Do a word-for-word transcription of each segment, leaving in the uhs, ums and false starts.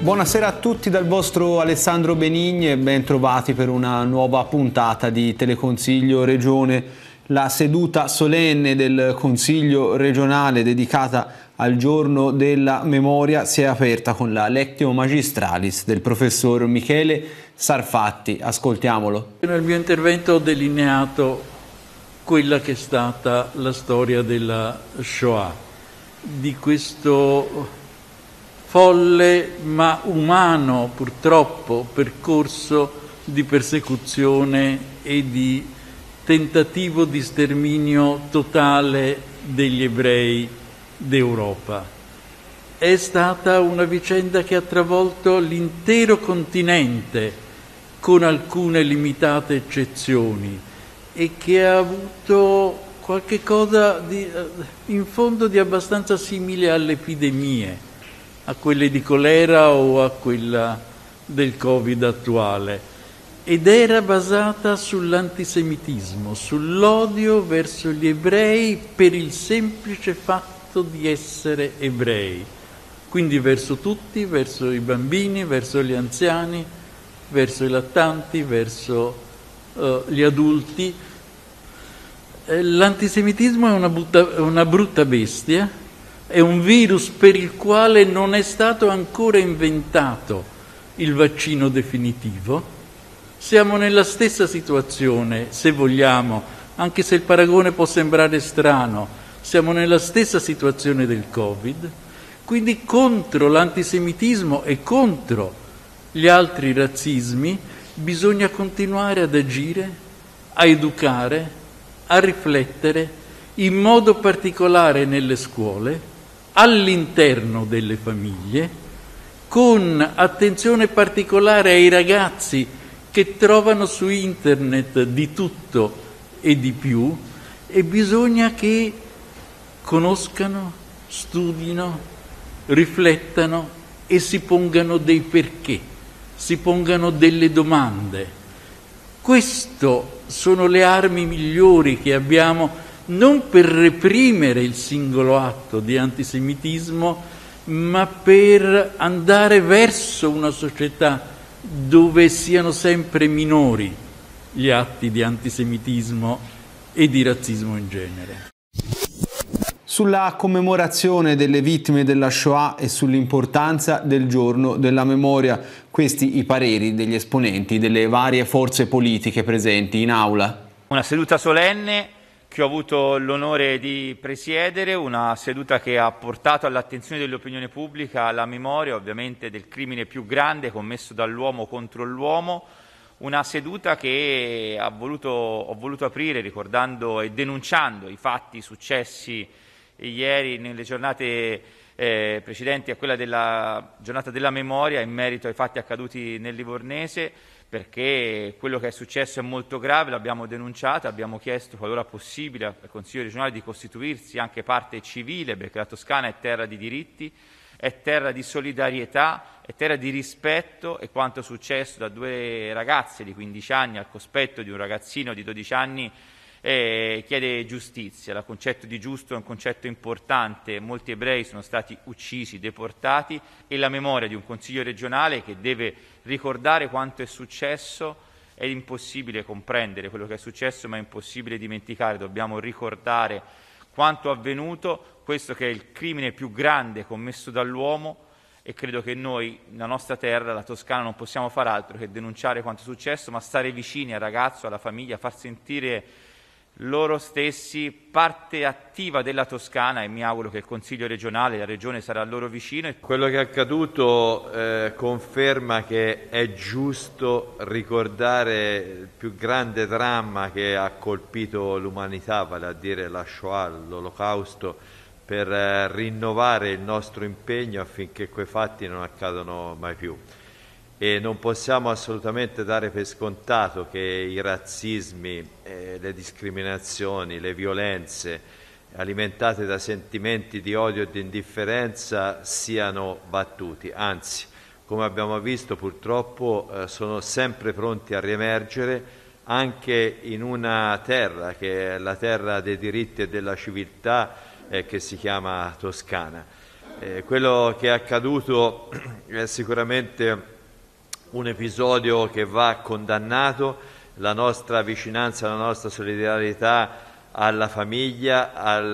Buonasera a tutti dal vostro Alessandro Benigni e ben trovati per una nuova puntata di Teleconsiglio Regione. La seduta solenne del Consiglio regionale dedicata al giorno della memoria si è aperta con la Lectio Magistralis del professor Michele Sarfatti. Ascoltiamolo. Nel mio intervento ho delineato quella che è stata la storia della Shoah, di questo folle ma umano, purtroppo, percorso di persecuzione e di tentativo di sterminio totale degli ebrei d'Europa. È stata una vicenda che ha travolto l'intero continente, con alcune limitate eccezioni, e che ha avuto qualche cosa di, in fondo di abbastanza simile alle epidemie, a quelle di colera o a quella del Covid attuale, ed era basata sull'antisemitismo, sull'odio verso gli ebrei per il semplice fatto di essere ebrei, quindi verso tutti, verso i bambini, verso gli anziani, verso i lattanti, verso uh, gli adulti. Eh, l'antisemitismo è una, butta, una brutta bestia. È un virus per il quale non è stato ancora inventato il vaccino definitivo. Siamo nella stessa situazione, se vogliamo, anche se il paragone può sembrare strano, siamo nella stessa situazione del Covid, quindi contro l'antisemitismo e contro gli altri razzismi bisogna continuare ad agire, a educare, a riflettere, in modo particolare nelle scuole, all'interno delle famiglie, con attenzione particolare ai ragazzi che trovano su internet di tutto e di più, e bisogna che conoscano, studino, riflettano e si pongano dei perché, si pongano delle domande. Queste sono le armi migliori che abbiamo, non per reprimere il singolo atto di antisemitismo, ma per andare verso una società dove siano sempre minori gli atti di antisemitismo e di razzismo in genere. Sulla commemorazione delle vittime della Shoah e sull'importanza del giorno della memoria, questi i pareri degli esponenti delle varie forze politiche presenti in aula. Una seduta solenne che ho avuto l'onore di presiedere, una seduta che ha portato all'attenzione dell'opinione pubblica la memoria ovviamente del crimine più grande commesso dall'uomo contro l'uomo, una seduta che ha voluto, ho voluto aprire ricordando e denunciando i fatti successi ieri nelle giornate eh, precedenti a quella della giornata della memoria in merito ai fatti accaduti nel Livornese, perché quello che è successo è molto grave, l'abbiamo denunciato, abbiamo chiesto qualora possibile al Consiglio regionale di costituirsi anche parte civile, perché la Toscana è terra di diritti, è terra di solidarietà, è terra di rispetto, e quanto successo da due ragazze di quindici anni al cospetto di un ragazzino di dodici anni eh, chiede giustizia. Il concetto di giusto è un concetto importante, molti ebrei sono stati uccisi, deportati, e la memoria di un Consiglio regionale che deve ricordare quanto è successo. È impossibile comprendere quello che è successo, ma è impossibile dimenticare, dobbiamo ricordare quanto avvenuto, questo che è il crimine più grande commesso dall'uomo, e credo che noi, la nostra terra, la Toscana, non possiamo far altro che denunciare quanto è successo, ma stare vicini al ragazzo, alla famiglia, far sentire loro stessi parte attiva della Toscana, e mi auguro che il Consiglio regionale, la Regione sarà loro vicino. Quello che è accaduto eh, conferma che è giusto ricordare il più grande dramma che ha colpito l'umanità, vale a dire la Shoah, l'Olocausto, per eh, rinnovare il nostro impegno affinché quei fatti non accadano mai più. E non possiamo assolutamente dare per scontato che i razzismi, eh, le discriminazioni, le violenze alimentate da sentimenti di odio e di indifferenza siano battuti. Anzi, come abbiamo visto purtroppo, eh, sono sempre pronti a riemergere anche in una terra che è la terra dei diritti e della civiltà, eh, che si chiama Toscana. Eh, quello che è accaduto è sicuramente un episodio che va condannato, la nostra vicinanza, la nostra solidarietà alla famiglia, al,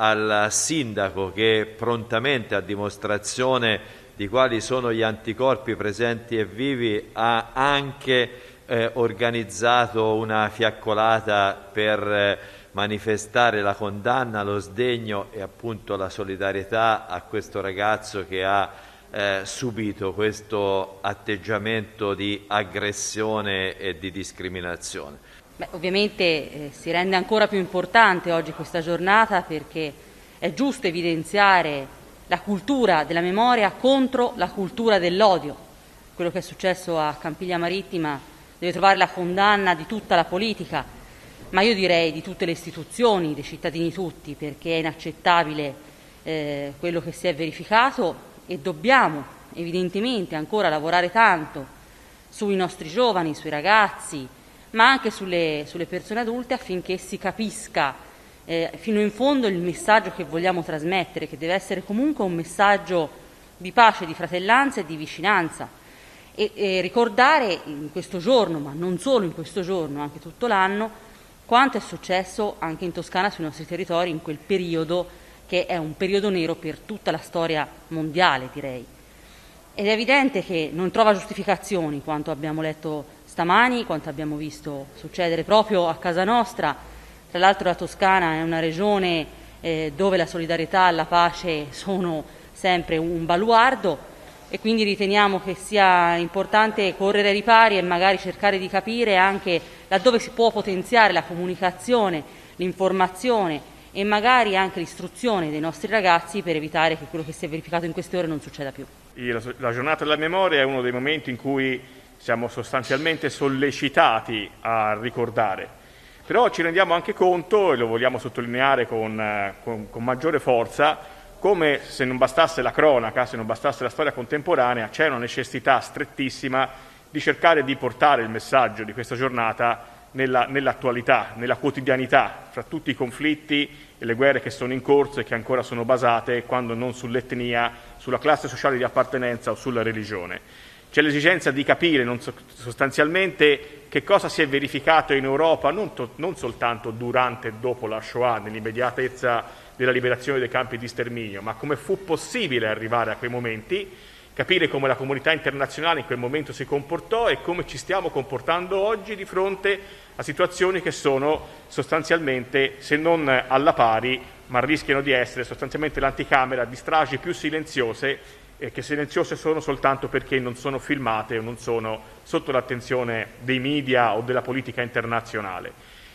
al sindaco che prontamente, a dimostrazione di quali sono gli anticorpi presenti e vivi, ha anche eh, organizzato una fiaccolata per eh, manifestare la condanna, lo sdegno e appunto la solidarietà a questo ragazzo che ha eh, subito questo atteggiamento di aggressione e di discriminazione. Beh, ovviamente eh, si rende ancora più importante oggi questa giornata perché è giusto evidenziare la cultura della memoria contro la cultura dell'odio. Quello che è successo a Campiglia Marittima deve trovare la condanna di tutta la politica, ma io direi di tutte le istituzioni, dei cittadini tutti, perché è inaccettabile eh, quello che si è verificato e dobbiamo evidentemente ancora lavorare tanto sui nostri giovani, sui ragazzi, ma anche sulle, sulle persone adulte affinché si capisca eh, fino in fondo il messaggio che vogliamo trasmettere, che deve essere comunque un messaggio di pace, di fratellanza e di vicinanza. E, e ricordare in questo giorno, ma non solo in questo giorno, anche tutto l'anno, quanto è successo anche in Toscana, sui nostri territori, in quel periodo che è un periodo nero per tutta la storia mondiale, direi. Ed è evidente che non trova giustificazioni quanto abbiamo letto stamani, quanto abbiamo visto succedere proprio a casa nostra. Tra l'altro la Toscana è una regione eh, dove la solidarietà e la pace sono sempre un baluardo e quindi riteniamo che sia importante correre ai ripari e magari cercare di capire anche laddove si può potenziare la comunicazione, l'informazione e magari anche l'istruzione dei nostri ragazzi per evitare che quello che si è verificato in queste ore non succeda più. La giornata della memoria è uno dei momenti in cui siamo sostanzialmente sollecitati a ricordare, però ci rendiamo anche conto, e lo vogliamo sottolineare con, con, con maggiore forza, come se non bastasse la cronaca, se non bastasse la storia contemporanea, c'è una necessità strettissima di cercare di portare il messaggio di questa giornata nella, nell'attualità, nella quotidianità, fra tutti i conflitti e le guerre che sono in corso e che ancora sono basate, quando non sull'etnia, sulla classe sociale di appartenenza o sulla religione. C'è l'esigenza di capire non so, sostanzialmente che cosa si è verificato in Europa, non, to, non soltanto durante e dopo la Shoah, nell'immediatezza della liberazione dei campi di sterminio, ma come fu possibile arrivare a quei momenti, capire come la comunità internazionale in quel momento si comportò e come ci stiamo comportando oggi di fronte a situazioni che sono sostanzialmente, se non alla pari, ma rischiano di essere sostanzialmente l'anticamera di stragi più silenziose, e che silenziose sono soltanto perché non sono filmate o non sono sotto l'attenzione dei media o della politica internazionale.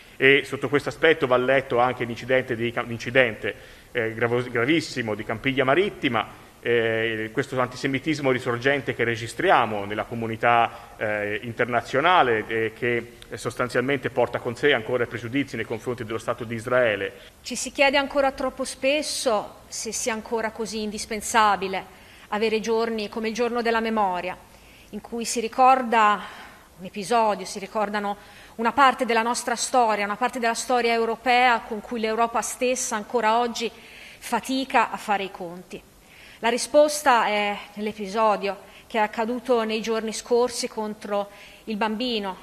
E sotto questo aspetto va letto anche l'incidente, di, l'incidente eh, gravissimo di Campiglia Marittima, eh, questo antisemitismo risorgente che registriamo nella comunità eh, internazionale e che sostanzialmente porta con sé ancora pregiudizi nei confronti dello Stato di Israele. Ci si chiede ancora troppo spesso se sia ancora così indispensabile avere giorni come il giorno della memoria, in cui si ricorda un episodio, si ricordano una parte della nostra storia, una parte della storia europea con cui l'Europa stessa ancora oggi fatica a fare i conti. La risposta è nell'episodio che è accaduto nei giorni scorsi contro il bambino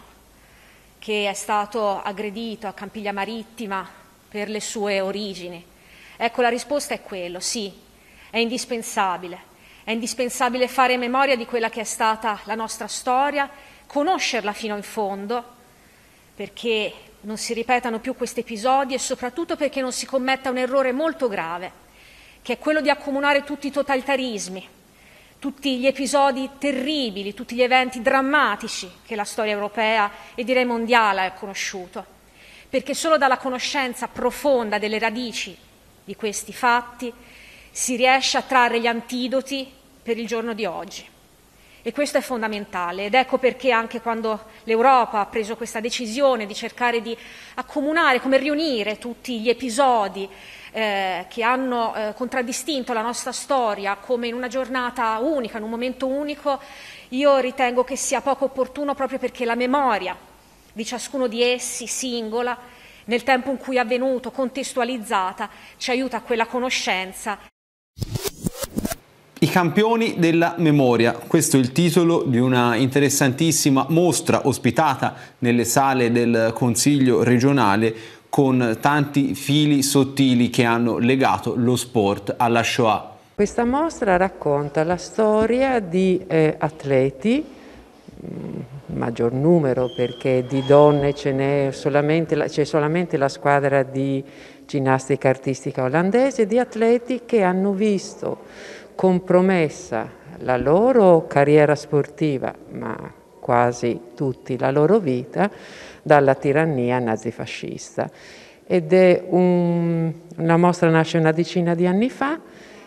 che è stato aggredito a Campiglia Marittima per le sue origini. Ecco, la risposta è quello, sì, è indispensabile. È indispensabile fare memoria di quella che è stata la nostra storia, conoscerla fino in fondo, perché non si ripetano più questi episodi e soprattutto perché non si commetta un errore molto grave, che è quello di accomunare tutti i totalitarismi, tutti gli episodi terribili, tutti gli eventi drammatici che la storia europea e direi mondiale ha conosciuto, perché solo dalla conoscenza profonda delle radici di questi fatti si riesce a trarre gli antidoti per il giorno di oggi. E questo è fondamentale ed ecco perché anche quando l'Europa ha preso questa decisione di cercare di accomunare, come riunire tutti gli episodi eh, che hanno eh, contraddistinto la nostra storia come in una giornata unica, in un momento unico, io ritengo che sia poco opportuno proprio perché la memoria di ciascuno di essi, singola, nel tempo in cui è avvenuto, contestualizzata, ci aiuta a quella conoscenza. I campioni della memoria, questo è il titolo di una interessantissima mostra ospitata nelle sale del Consiglio regionale con tanti fili sottili che hanno legato lo sport alla Shoah. Questa mostra racconta la storia di eh, atleti, maggior numero perché di donne ce n'è solamente, c'è solamente la squadra di ginnastica artistica olandese, di atleti che hanno visto compromessa la loro carriera sportiva, ma quasi tutti la loro vita, dalla tirannia nazifascista. Ed è un, una mostra nasce una decina di anni fa,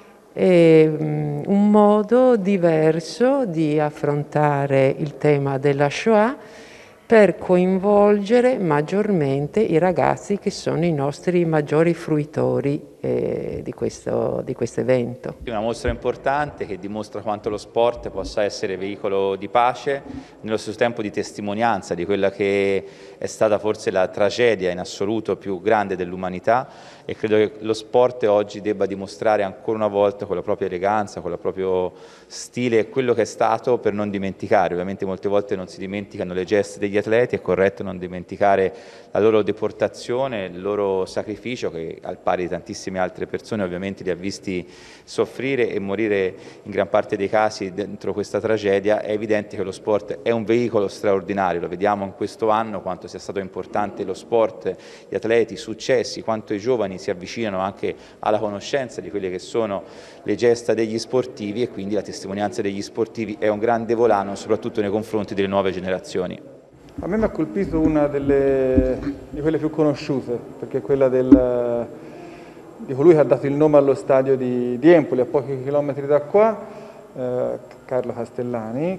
è um, un modo diverso di affrontare il tema della Shoah per coinvolgere maggiormente i ragazzi che sono i nostri maggiori fruitori eh, di questo, di questo evento. È una mostra importante che dimostra quanto lo sport possa essere veicolo di pace, nello stesso tempo di testimonianza di quella che è stata forse la tragedia in assoluto più grande dell'umanità, e credo che lo sport oggi debba dimostrare ancora una volta con la propria eleganza, con il proprio stile, quello che è stato, per non dimenticare. Ovviamente molte volte non si dimenticano le gesta degli atleti, è corretto non dimenticare la loro deportazione, il loro sacrificio che al pari di tantissime altre persone ovviamente li ha visti soffrire e morire in gran parte dei casi dentro questa tragedia. È evidente che lo sport è un veicolo straordinario, lo vediamo in questo anno quanto sia stato importante lo sport, gli atleti, i successi, quanto i giovani si avvicinano anche alla conoscenza di quelle che sono le gesta degli sportivi, e quindi la testimonianza degli sportivi è un grande volano soprattutto nei confronti delle nuove generazioni. A me mi ha colpito una delle, di quelle più conosciute, perché è quella del, di colui che ha dato il nome allo stadio di, di Empoli, a pochi chilometri da qua, eh, Carlo Castellani,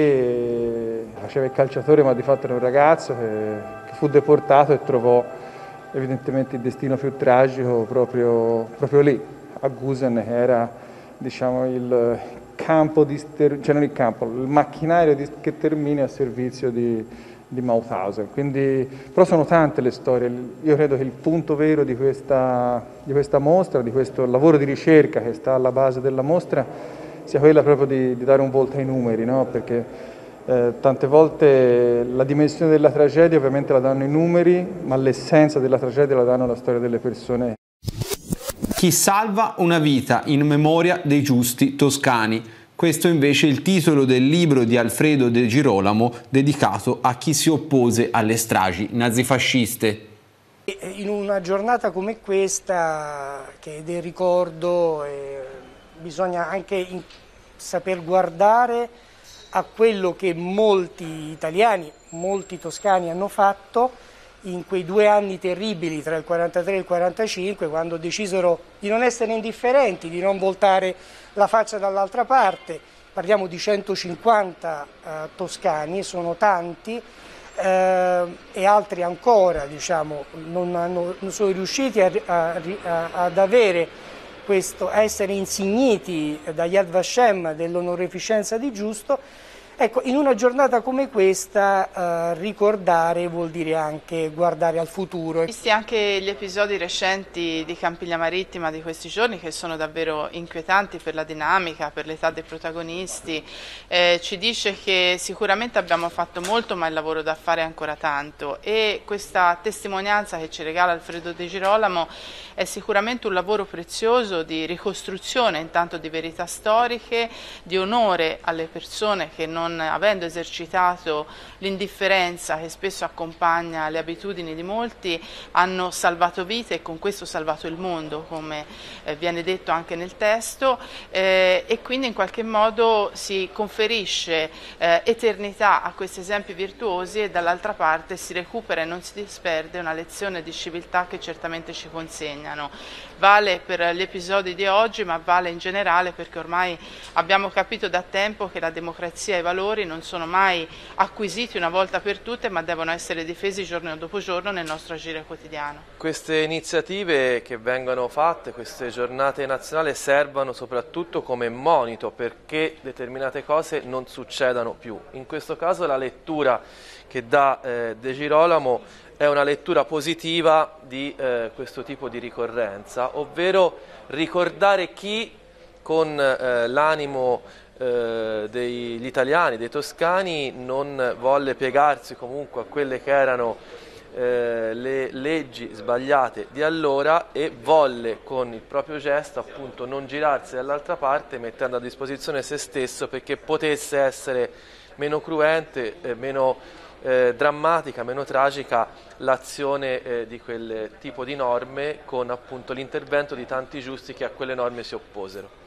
che faceva il calciatore ma di fatto era un ragazzo che, che fu deportato e trovò evidentemente il destino più tragico proprio, proprio lì, a Gusen, che era, diciamo, il campo di ster- cioè non il campo, il macchinario di sterminio a servizio di, di Mauthausen. Quindi, però sono tante le storie. Io credo che il punto vero di questa, di questa mostra, di questo lavoro di ricerca che sta alla base della mostra, sia quella proprio di, di dare un volto ai numeri, no? Perché Eh, tante volte la dimensione della tragedia ovviamente la danno i numeri, ma l'essenza della tragedia la danno la storia delle persone. Chi salva una vita in memoria dei giusti toscani. Questo invece è il titolo del libro di Alfredo De Girolamo dedicato a chi si oppose alle stragi nazifasciste. In una giornata come questa, che è del ricordo, eh, bisogna anche in, saper guardare a quello che molti italiani, molti toscani hanno fatto in quei due anni terribili tra il quarantatré e il quarantacinque, quando decisero di non essere indifferenti, di non voltare la faccia dall'altra parte. Parliamo di centocinquanta eh, toscani, sono tanti, eh, e altri ancora, diciamo, non, hanno, non sono riusciti a, a, a, ad avere questo, a essere insigniti da Yad Vashem dell'onorificenza di giusto. Ecco, in una giornata come questa eh, ricordare vuol dire anche guardare al futuro. Visti anche gli episodi recenti di Campiglia Marittima di questi giorni, che sono davvero inquietanti per la dinamica, per l'età dei protagonisti, eh, ci dice che sicuramente abbiamo fatto molto, ma il lavoro da fare è ancora tanto, e questa testimonianza che ci regala Alfredo De Girolamo è sicuramente un lavoro prezioso di ricostruzione, intanto di verità storiche, di onore alle persone che non Non avendo esercitato l'indifferenza che spesso accompagna le abitudini di molti, hanno salvato vite e con questo salvato il mondo, come eh, viene detto anche nel testo, eh, e quindi in qualche modo si conferisce eh, eternità a questi esempi virtuosi, e dall'altra parte si recupera e non si disperde una lezione di civiltà che certamente ci consegnano. Vale per gli episodi di oggi, ma vale in generale, perché ormai abbiamo capito da tempo che la democrazia e i valori non sono mai acquisiti una volta per tutte, ma devono essere difesi giorno dopo giorno nel nostro agire quotidiano. Queste iniziative che vengono fatte, queste giornate nazionali, servono soprattutto come monito perché determinate cose non succedano più. In questo caso la lettura che dà eh, De Girolamo è una lettura positiva di eh, questo tipo di ricorrenza, ovvero ricordare chi con eh, l'animo eh, degli italiani, dei toscani, non volle piegarsi comunque a quelle che erano eh, le leggi sbagliate di allora e volle con il proprio gesto appunto non girarsi dall'altra parte, mettendo a disposizione se stesso perché potesse essere meno cruente, eh, meno eh, drammatica, meno tragica l'azione eh, di quel tipo di norme, con appunto l'intervento di tanti giusti che a quelle norme si opposero.